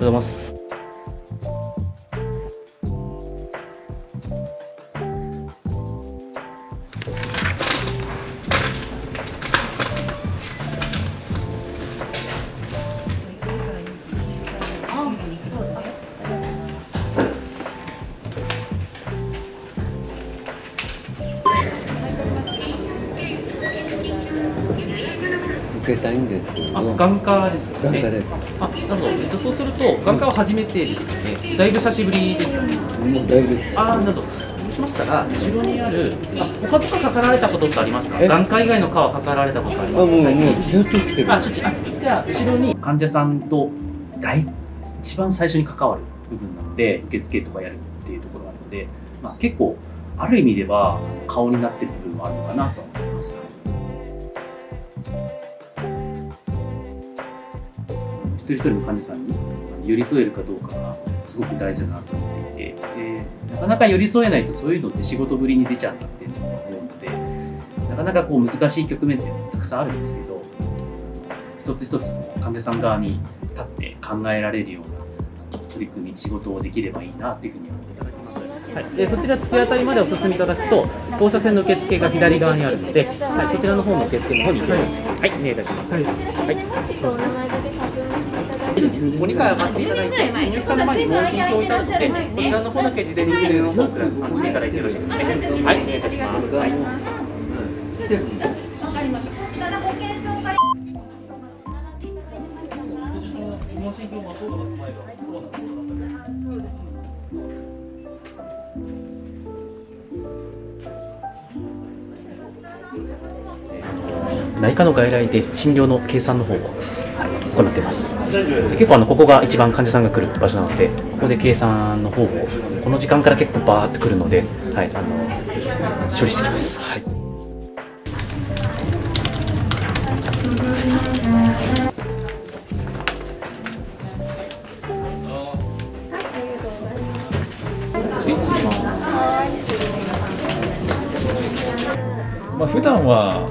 ございます。 受けたいんですけど、 眼科ですよね。 眼科です。 なるほど。そうすると眼科は初めてですよね。だいぶ久しぶりですよね。 もうだいぶです。 なるほど。そうしましたら後ろにある他とかかかられたことってありますか？眼科以外の科はかかられたことありますか？ もうちょっと来てる。 じゃあ後ろに患者さんと一番最初に関わる部分なので、受付とかやるっていうところがあるので、結構ある意味では顔になってる部分もあるのかなと思います。一人一人の患者さんに寄り添えるかどうかがすごく大事だなと思っていて、なかなか寄り添えないとそういうのって仕事ぶりに出ちゃうなっていうのを思うので、なかなかこう難しい局面ってたくさんあるんですけど、一つ一つ患者さん側に立って考えられるような取り組み、仕事をできればいいなっていうふうに思っていただきます。はい、でそちら突き当たりまでお進みいただくと、放射線の受付が左側にあるので、はい、そちらの方の受付の方に行きます。はい、お願いいたします。はいご理解を待っていただいて、入館の前に問診票をいただくので、こちらの方だけ事前に記入の方をしていただいてよろしいですね。はい、お願いいたします。はい。わかりました。そしたら保険証から問診票はどうだった前がどうだったそうです。内科の外来で診療の計算の方を行っています。結構ここが一番患者さんが来る場所なので、ここで計算の方をこの時間から結構バーって来るので、はい、処理してきます。はい。 普段は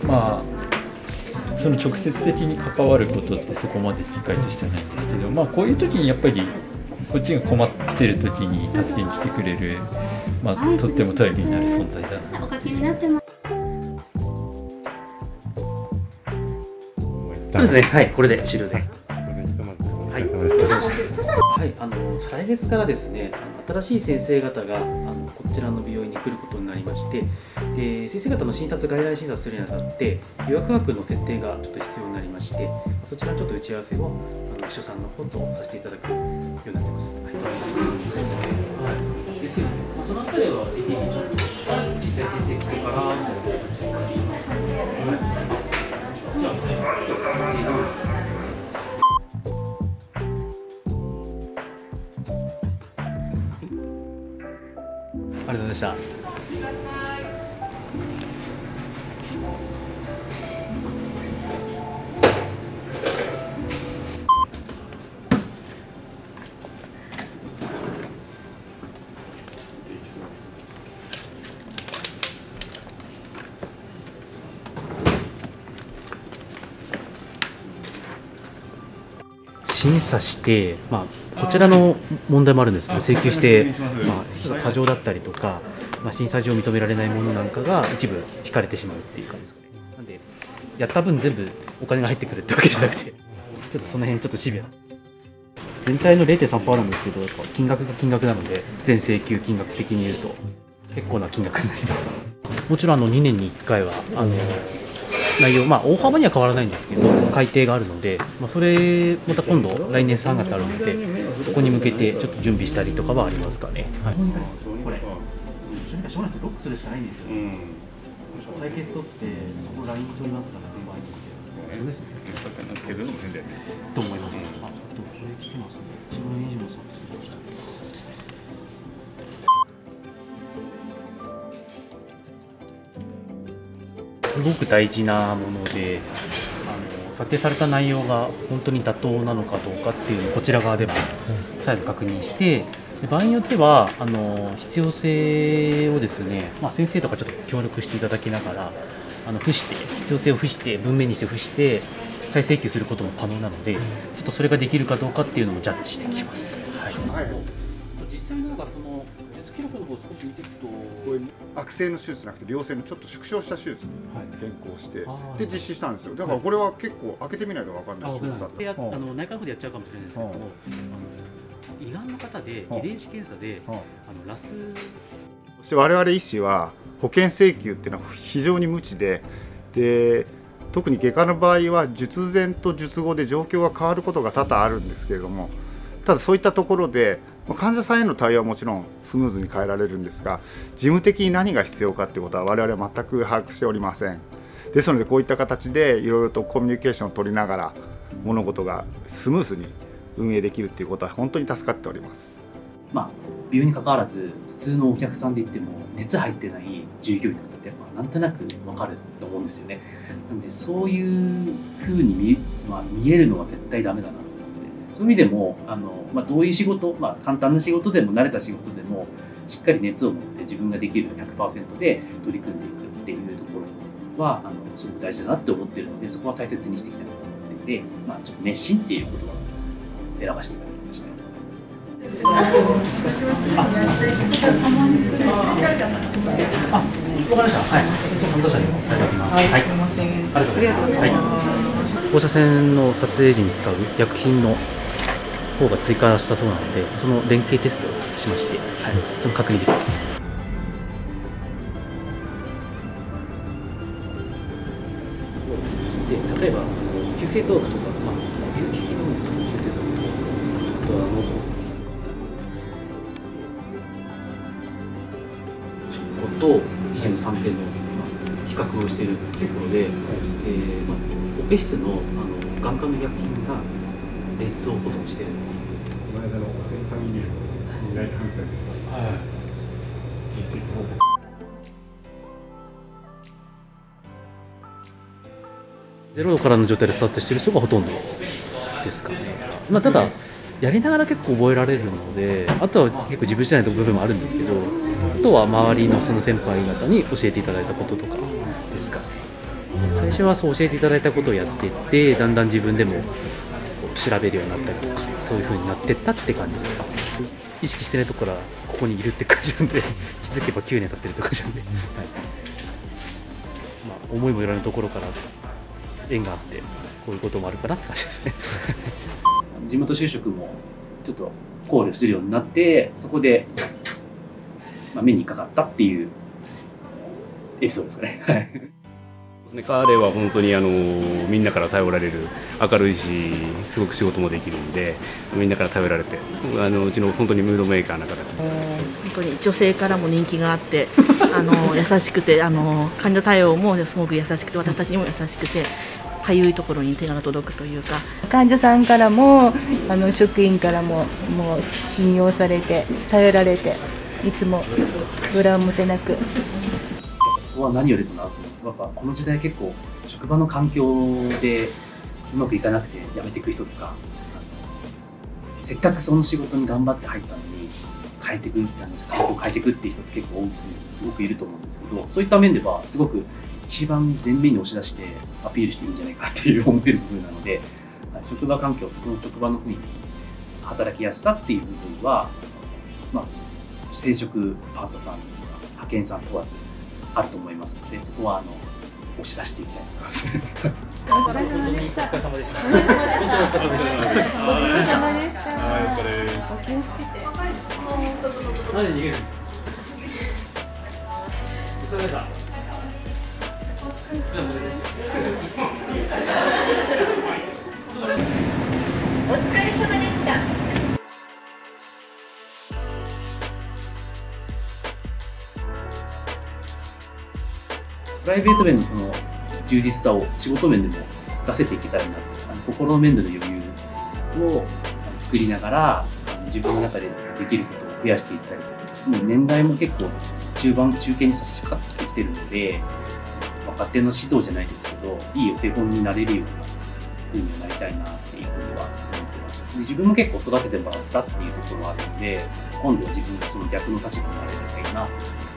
その直接的に関わることってそこまで機会としてはないんですけど、こういう時にやっぱりこっちが困ってる時に助けに来てくれる、とっても頼りになる存在だなっていう。 そうですね。はい、これで終了で。はい、来月からですね、新しい先生方がこちらの病院に来ることになりまして、で先生方の診察、外来診察するにあたって予約枠の設定がちょっと必要になりまして、そちらのちょっと打ち合わせを秘書さんの方とさせていただくようになってます。はい、ですよね。そのあたりはぜひ実際先生来てからみたいな形で、じゃあ。ありがとうございました。審査して、こちらの問題もあるんですけど、請求して、過剰だったりとか、審査上認められないものなんかが一部引かれてしまうっていう感じですかね。なんで、やった分全部お金が入ってくるってわけじゃなくて、ちょっとその辺ちょっとシビア。全体の 0.3% なんですけど、金額が金額なので、全請求金額的に言うと結構な金額になります。もちろん2年に1回は内容、大幅には変わらないんですけど、改定があるので、それ、また今度、来年3月あるので、そこに向けてちょっと準備したりとかはありますかね。はい、これ、しょうがないです、ロックするしかないんですよ。採血取って、そこ LINE 取りますから、電話入ってきて。そうですね。削るのも変だよね。と思います。これ来てますね。一番以上の差です。すごく大事なもので、査定された内容が本当に妥当なのかどうかっていうのをこちら側でも再度確認して、場合によっては必要性をですね、先生とかちょっと協力していただきながら必要性を付して文面にして付して再請求することも可能なので、ちょっとそれができるかどうかっていうのもジャッジしてきます。はい。実際のその術記録の方を少し見ていくと、 これ悪性の手術じゃなくて良性のちょっと縮小した手術に変更して、で実施したんですよ。だからこれは結構開けてみないと分かんない手術だった。 内科の方でやっちゃうかもしれないですけども、胃がんの方で遺伝子検査でラス、 そして我々医師は保険請求っていうのは非常に無知で、特に外科の場合は術前と術後で状況が変わることが多々あるんですけれども、ただそういったところで患者さんへの対応はもちろんスムーズに変えられるんですが、事務的に何が必要かということは我々は全く把握しておりません。ですのでこういった形でいろいろとコミュニケーションを取りながら物事がスムーズに運営できるということは本当に助かっております。 病院に関わらず普通のお客さんで言っても熱入ってない従業員ってなんとなく分かると思うんですよね。なんでそういう風に見えるのは絶対ダメだなと思って、そういう意味でもどういう仕事、簡単な仕事でも慣れた仕事でもしっかり熱を持って自分ができる 100% で取り組んでいくっていうところはすごく大事だなって思ってるので、そこは大切にしていきたいなと思っていて、ちょっと熱心っていう言葉を選ばせていただきました。わかりました。はい。担当者にお伝えいただきます。はい。ありがとうございます。はい。放射線の撮影時に使う薬品の方が追加したそうなので、その連携テストをしまして、はい、その確認できる。で、例えば急性臓器とか、呼吸器のですと急性臓器とか、あとは脳梗塞と医師の3点の比較をしているところで、オペ室の眼科の薬品が冷凍保存している。 この間の汚染ファミリーの二大感染、実績報告。 0度からの状態でスタートしている人がほとんどですかね。ただやりながら結構覚えられるので、あとは結構自分じゃない部分もあるんですけど、あとは周りのその先輩方に教えていただいたこととかですかね。最初はそう教えていただいたことをやっていって、だんだん自分でも調べるようになったりとか、そういう風になっていったって感じですかね。意識してないところからここにいるって感じなんで、気づけば9年経ってるって感じなんで、思いもよらぬところから縁があって、こういうこともあるかなって感じですね。地元就職もちょっと考慮するようになって、そこで、目にかかったっていうエピソードですかね。 彼は本当にみんなから頼られる、明るいし、すごく仕事もできるんで、みんなから頼られて、うちの本当にムードメーカーな形で。 本当に女性からも人気があって優しくて患者対応もすごく優しくて、私たちにも優しくて、かゆいところに手が届くというか、 患者さんからも職員からももう信用されて頼られて、いつも裏表なく。 そこは何よりもなと思って、やっぱこの時代結構職場の環境でうまくいかなくて辞めていく人とか、せっかくその仕事に頑張って入ったのに変えていく、環境を変えていくっていう人って結構多くいると思うんですけど、そういった面ではすごく一番前面に押し出してアピールしていいんじゃないかっていう思える部分なので、職場環境、そこの職場の雰囲気、働きやすさっていう部分は、正職パートさんとか派遣さん問わずあると思いますので、そこは押し出していきたいと思います。お疲れ様でした。お疲れ様でした。本当にお疲れ様でした。お疲れ様でした。お気をつけて。何で逃げるんですか。お疲れ様でした。お疲れ様でした。プライベート面のその充実さを仕事面でも出せていけたらなって、心の面での余裕を作りながら自分の中でできることを増やしていったりとか、もう年代も結構中堅に差し掛かってきてるので、若手の指導じゃないですけど、いいお手本になれるような風になりたいなっていうふうには思ってます。自分も結構育ててもらったっていうところがあるので、今度は自分がその逆の立場になれればいいなと思ってます。